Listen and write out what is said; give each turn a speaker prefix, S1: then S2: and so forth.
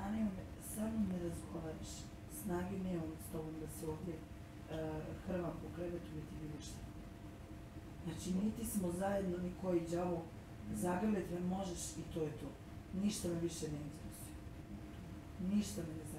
S1: Anio, sa mnom ne razgovaraš. Snage nemam s tobom da se ovdje hrvam po krevetu niti bilo šta. Znači, niti smo zajedno, ni koji đavo, zagrlet me možeš i to je to. Ništa me više ne interesuje. Ništa me ne